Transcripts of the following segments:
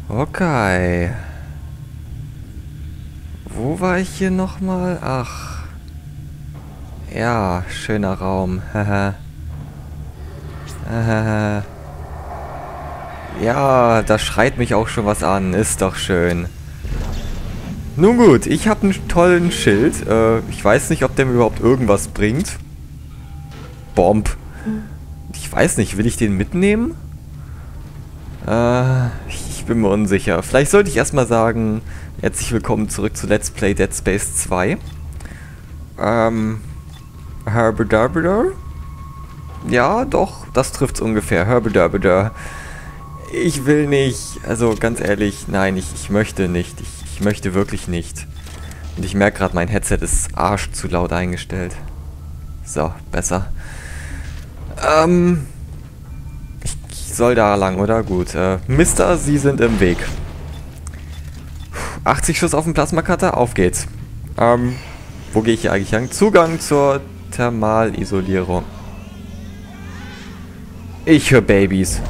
Okay. Wo war ich hier nochmal? Ach. Ja, schöner Raum. Haha. Ja, da schreit mich auch schon was an. Ist doch schön. Nun gut, ich habe einen tollen Schild. Ich weiß nicht, ob der mir überhaupt irgendwas bringt. Bomb. Ich weiß nicht, will ich den mitnehmen? Ich bin mir unsicher. Vielleicht sollte ich erstmal sagen, herzlich willkommen zurück zu Let's Play Dead Space 2. Herbedarbeder? Ja, doch, das trifft's ungefähr. Herbedarbeder. Ich will nicht, also ganz ehrlich, nein, ich möchte nicht. Ich möchte wirklich nicht. Und ich merke gerade, mein Headset ist arsch zu laut eingestellt. So, besser. Ich soll da lang, oder? Gut. Mister, Sie sind im Weg. 80 Schuss auf den Plasma-Cutter, auf geht's. Wo gehe ich hier eigentlich lang? Zugang zur Thermalisolierung. Ich höre Babys.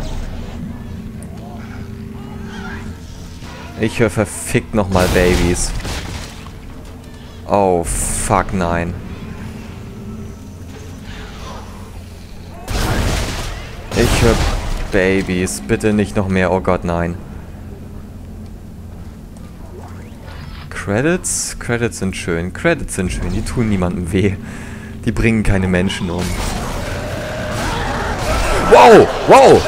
Ich höre verfickt nochmal Babys. Oh, fuck, nein. Ich höre Babys. Bitte nicht noch mehr. Oh Gott, nein. Credits? Credits sind schön. Credits sind schön. Die tun niemandem weh. Die bringen keine Menschen um. Wow! Wow!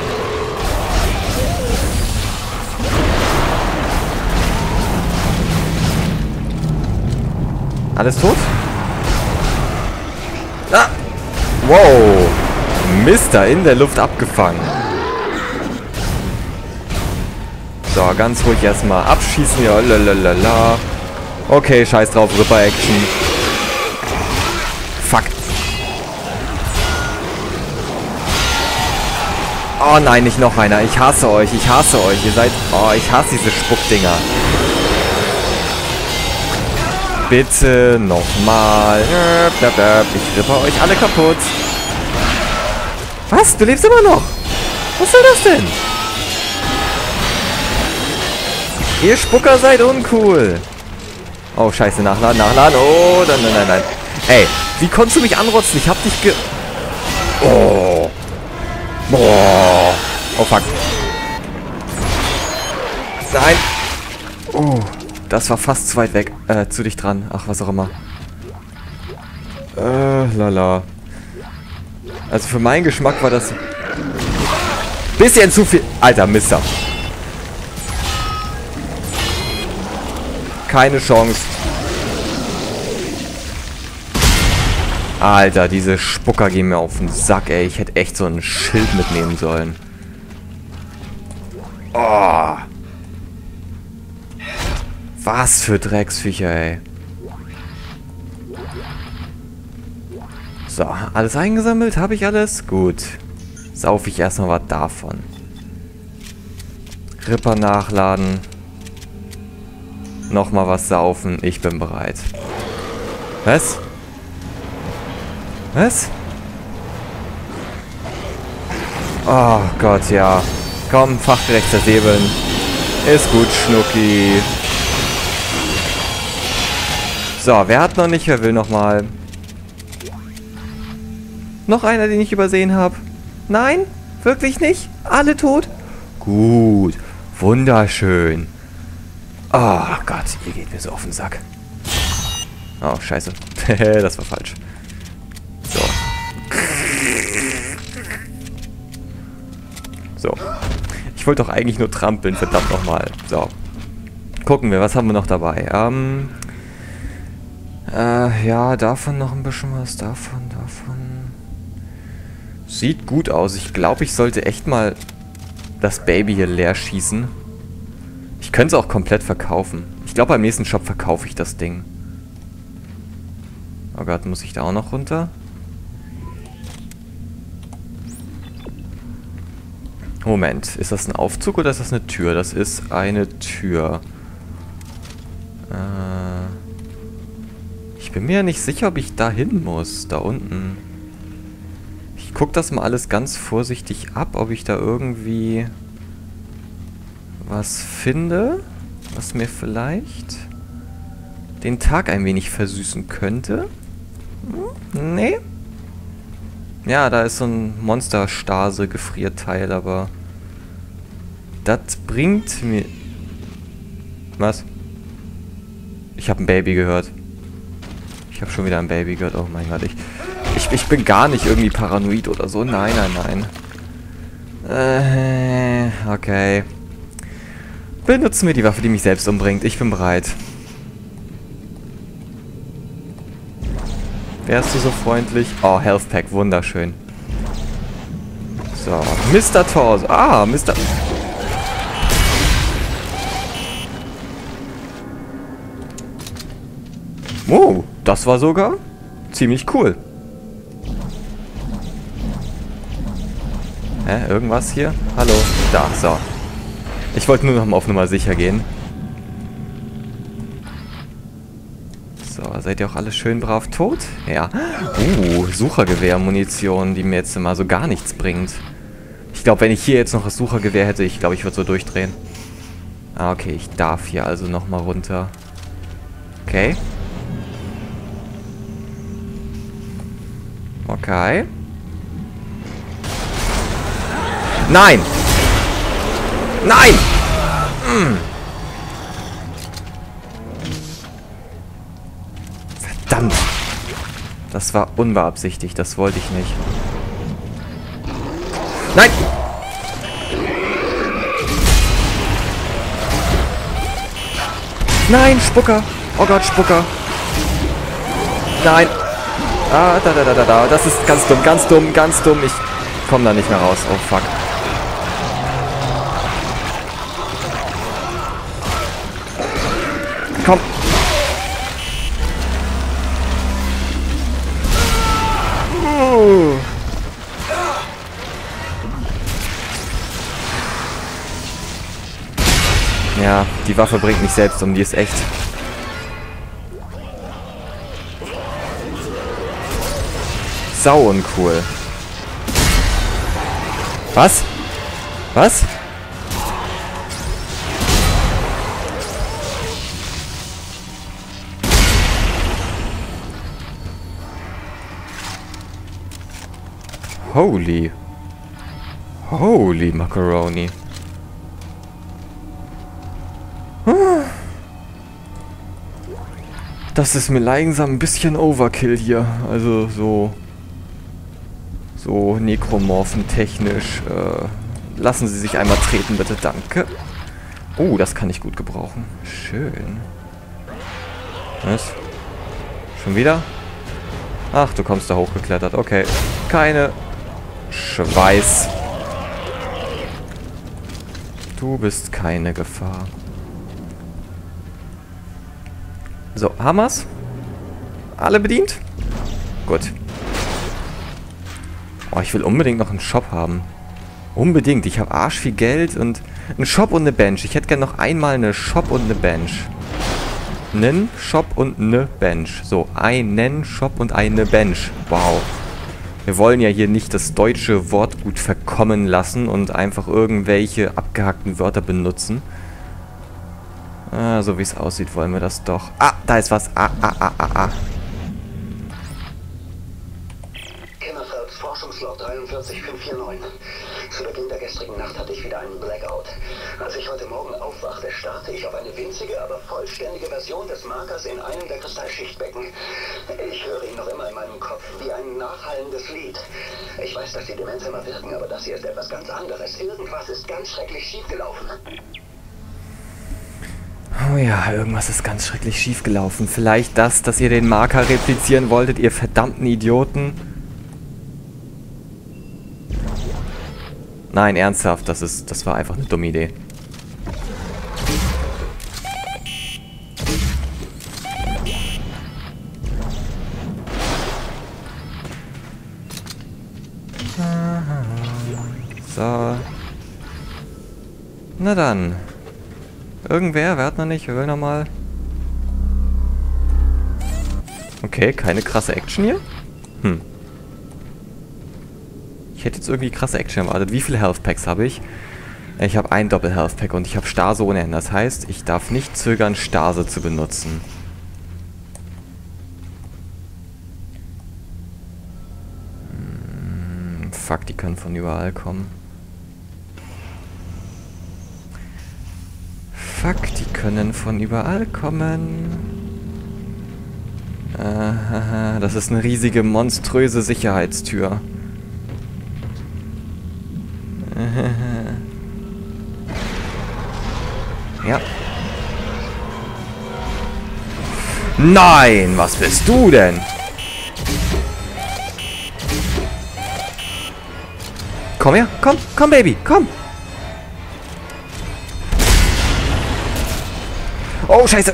Alles tot? Ah! Wow! Mister in der Luft abgefangen. So, ganz ruhig erstmal abschießen. Ja, lalalala. Okay, scheiß drauf, Ripper-Action. Fuck. Oh nein, nicht noch einer. Ich hasse euch, ich hasse euch. Ihr seid... Oh, ich hasse diese Spuckdinger. Bitte nochmal. Ich rippe euch alle kaputt. Was? Du lebst immer noch? Was soll das denn? Ihr Spucker seid uncool. Oh, scheiße. Nachladen, nachladen. Oh, nein. Ey, wie konntest du mich anrotzen? Ich hab dich Oh. Boah. Oh, fuck. Nein. Oh. Das war fast zu weit weg. Zu dicht dran. Ach, was auch immer. Lala. Also für meinen Geschmack war das... bisschen zu viel... Alter, Mister. Keine Chance. Alter, diese Spucker gehen mir auf den Sack, ey. Ich hätte echt so ein Schild mitnehmen sollen. Oh. Was für Drecksviecher, ey. So, alles eingesammelt? Habe ich alles? Gut. Sauf ich erstmal was davon. Ripper nachladen. Nochmal was saufen. Ich bin bereit. Was? Was? Oh Gott, ja. Komm, fachgerecht zersäbeln. Ist gut, Schnucki. So, wer hat noch nicht? Wer will noch mal? Noch einer, den ich übersehen habe? Nein? Wirklich nicht? Alle tot? Gut. Wunderschön. Oh Gott, ihr geht mir so auf den Sack. Oh, scheiße. Das war falsch. So. So. Ich wollte doch eigentlich nur trampeln, verdammt nochmal. So. Gucken wir, was haben wir noch dabei? Ja, davon noch ein bisschen was. Davon. Sieht gut aus. Ich glaube, ich sollte echt mal das Baby hier leer schießen. Ich könnte es auch komplett verkaufen. Ich glaube, beim nächsten Shop verkaufe ich das Ding. Oh Gott, muss ich da auch noch runter? Moment, ist das ein Aufzug oder ist das eine Tür? Das ist eine Tür. Ich bin mir ja nicht sicher, ob ich da hin muss. Da unten. Ich gucke das mal alles ganz vorsichtig ab, ob ich da irgendwie was finde, was mir vielleicht den Tag ein wenig versüßen könnte. Nee. Ja, da ist so ein Monsterstase-Gefrierteil, aber das bringt mir... Was? Ich habe ein Baby gehört. Ich habe schon wieder ein Baby gehört. Oh mein Gott, ich bin gar nicht irgendwie paranoid oder so. Nein, nein, nein. Okay. Benutzen wir die Waffe, die mich selbst umbringt. Ich bin bereit. Wärst du so freundlich? Oh, Health Pack, wunderschön. So, Mr. Torso. Ah, Mr. Oh, das war sogar ziemlich cool. Hä, irgendwas hier? Hallo? Da, so. Ich wollte nur noch mal auf Nummer sicher gehen. So, seid ihr auch alle schön brav tot? Ja. Suchergewehr-Munition, die mir jetzt mal so gar nichts bringt. Ich glaube, wenn ich hier jetzt noch das Suchergewehr hätte, ich glaube, ich würde so durchdrehen. Ah, okay, ich darf hier also noch mal runter. Okay. Okay. Nein! Nein! Verdammt! Das war unbeabsichtigt, das wollte ich nicht. Nein! Nein, Spucker! Oh Gott, Spucker! Nein! Ah, da. Das ist ganz dumm, ganz dumm, ganz dumm. Ich komme da nicht mehr raus. Oh, fuck. Komm. Ja, die Waffe bringt mich selbst um. Die ist echt... sau uncool. Was? Was? Holy. Holy Macaroni. Das ist mir langsam ein bisschen Overkill hier. Also so Nekromorphen-technisch. Lassen Sie sich einmal treten, bitte. Danke. Oh, das kann ich gut gebrauchen. Schön. Was? Schon wieder? Ach, du kommst da hochgeklettert. Okay. Keine Schweiß. Du bist keine Gefahr. So, Hammers? Alle bedient? Gut. Oh, ich will unbedingt noch einen Shop haben. Unbedingt. Ich habe arsch viel Geld und einen Shop und eine Bench. Ich hätte gerne noch einmal eine Shop und eine Bench. Einen Shop und eine Bench. So, einen Shop und eine Bench. Wow. Wir wollen ja hier nicht das deutsche Wortgut verkommen lassen und einfach irgendwelche abgehackten Wörter benutzen. Ah, so wie es aussieht, wollen wir das doch. Ah, da ist was. Ah. Kimmerfelds Forschungslog 43549. Zu Beginn der gestrigen Nacht hatte ich wieder einen Blackout. Als ich heute Morgen aufwachte, starrte ich auf eine winzige, aber vollständige Version des Markers in einem der Kristallschichtbecken. Ich höre ihn noch immer in meinem Kopf, wie ein nachhallendes Lied. Ich weiß, dass die Demenz immer wirken, aber das hier ist etwas ganz anderes. Irgendwas ist ganz schrecklich schiefgelaufen. Oh ja, irgendwas ist ganz schrecklich schiefgelaufen. Vielleicht das, dass ihr den Marker replizieren wolltet, ihr verdammten Idioten. Nein, ernsthaft, das war einfach eine dumme Idee. So. Na dann. Irgendwer, wer hat noch nicht? Wir will nochmal. Okay, keine krasse Action hier? Ich hätte jetzt irgendwie krasse Action erwartet. Wie viele Health Packs habe ich? Ich habe ein Doppel-Health-Pack und ich habe Stase ohne Ende. Das heißt, ich darf nicht zögern, Stase zu benutzen. Fuck, die können von überall kommen. Fuck, die können von überall kommen. Das ist eine riesige, monströse Sicherheitstür. Ja. Nein, was bist du denn? Komm her, komm Baby, komm. Oh, scheiße.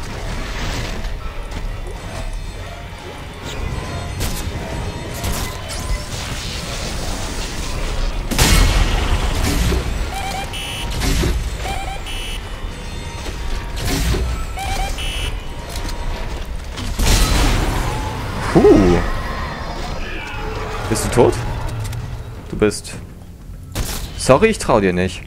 Bist du tot? Du bist... Sorry, ich trau dir nicht.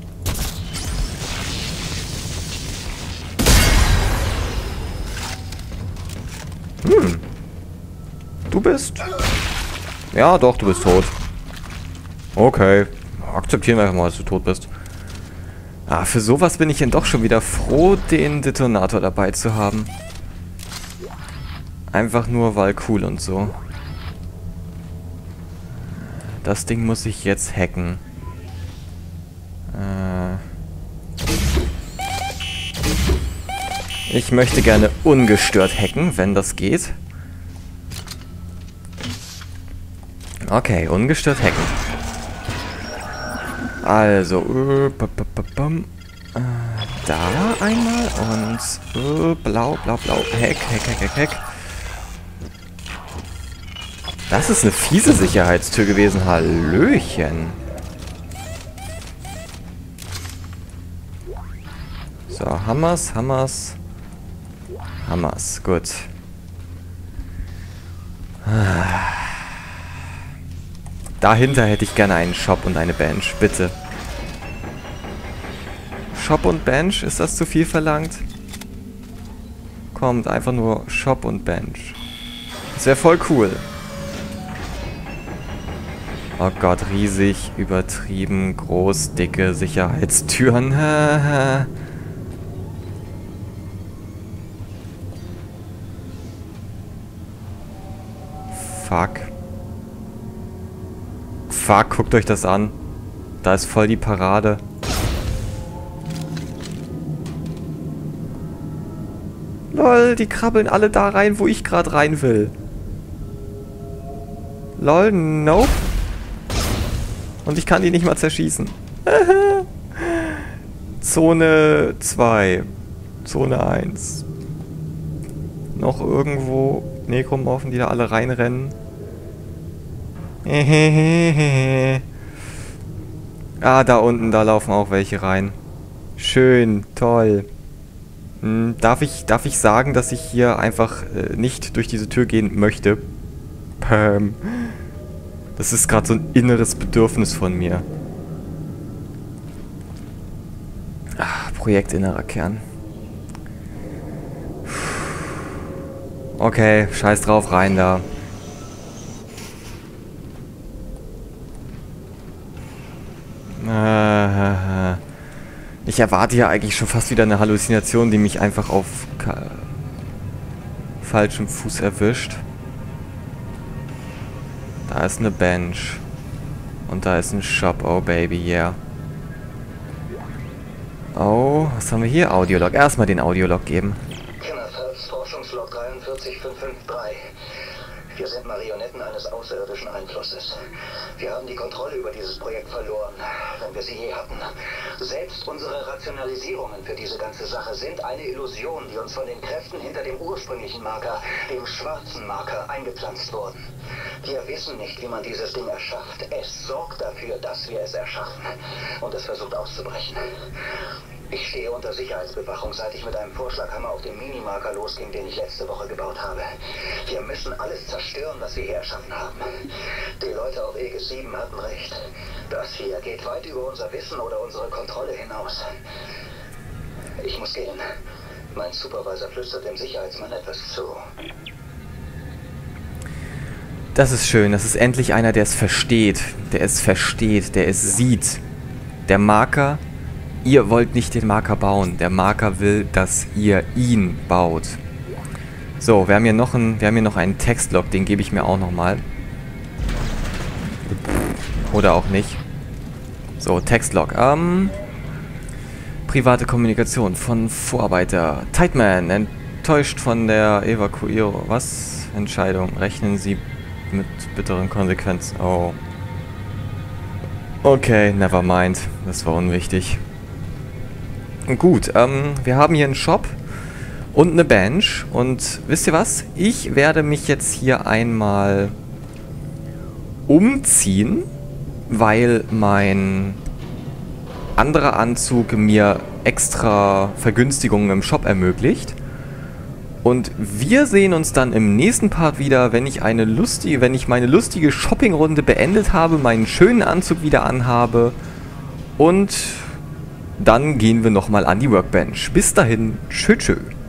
Du bist... Ja, doch, du bist tot. Okay. Akzeptieren wir einfach mal, dass du tot bist. Ah, für sowas bin ich denn doch schon wieder froh, den Detonator dabei zu haben. Einfach nur, weil cool und so. Das Ding muss ich jetzt hacken. Ich möchte gerne ungestört hacken, wenn das geht. Okay, ungestört hacken. Also, da einmal und blau. Hack. Das ist eine fiese Sicherheitstür gewesen. Hallöchen. So, Hammers. Gut. Dahinter hätte ich gerne einen Shop und eine Bench. Bitte. Shop und Bench? Ist das zu viel verlangt? Kommt, einfach nur Shop und Bench. Das wäre voll cool. Oh Gott, riesig, übertrieben, groß, dicke Sicherheitstüren. Fuck, guckt euch das an. Da ist voll die Parade. Lol, die krabbeln alle da rein, wo ich gerade rein will. Lol, nope. Und ich kann die nicht mal zerschießen. Zone 2. Zone 1. Noch irgendwo Nekromorphen, die da alle reinrennen. Ah, da unten, da laufen auch welche rein. Schön, toll. Darf ich sagen, dass ich hier einfach nicht durch diese Tür gehen möchte? Das ist gerade so ein inneres Bedürfnis von mir. Projekt innerer Kern. Okay, scheiß drauf, rein da. Ich erwarte ja eigentlich schon fast wieder eine Halluzination, die mich einfach auf falschem Fuß erwischt. Da ist eine Bench. Und da ist ein Shop. Oh baby, yeah. Oh, was haben wir hier? Audiolog. Erstmal den Audiolog geben. Kimmerfelds Forschungslog 43553. Wir sind Marionetten eines außerirdischen Einflusses. Wir haben die Kontrolle über dieses Projekt verloren, wenn wir sie je hatten. Selbst unsere Rationalisierungen für diese ganze Sache sind eine Illusion, die uns von den Kräften hinter dem ursprünglichen Marker, dem schwarzen Marker, eingepflanzt wurden. Wir wissen nicht, wie man dieses Ding erschafft. Es sorgt dafür, dass wir es erschaffen. Und es versucht auszubrechen. Ich stehe unter Sicherheitsbewachung, seit ich mit einem Vorschlaghammer auf den Minimarker losging, den ich letzte Woche gebaut habe. Wir müssen alles zerstören, zerstören, was sie hier erschaffen haben. Die Leute auf Aegis 7 hatten recht. Das hier geht weit über unser Wissen oder unsere Kontrolle hinaus. Ich muss gehen. Mein Supervisor flüstert dem Sicherheitsmann etwas zu. Das ist schön. Das ist endlich einer, der es versteht. Der es sieht. Der Marker, ihr wollt nicht den Marker bauen. Der Marker will, dass ihr ihn baut. So, wir haben hier noch einen Textlog, den gebe ich mir auch nochmal. Oder auch nicht. So, Textlog. Private Kommunikation von Vorarbeiter. Tightman, enttäuscht von der Evakuierung. Was? Entscheidung. Rechnen Sie mit bitteren Konsequenzen. Oh. Okay, never mind. Das war unwichtig. Gut, wir haben hier einen Shop und eine Bench. Und wisst ihr was? Ich werde mich jetzt hier einmal umziehen, weil mein anderer Anzug mir extra Vergünstigungen im Shop ermöglicht. Und wir sehen uns dann im nächsten Part wieder, wenn ich meine lustige Shoppingrunde beendet habe, meinen schönen Anzug wieder anhabe. Und dann gehen wir nochmal an die Workbench. Bis dahin, tschö tschö.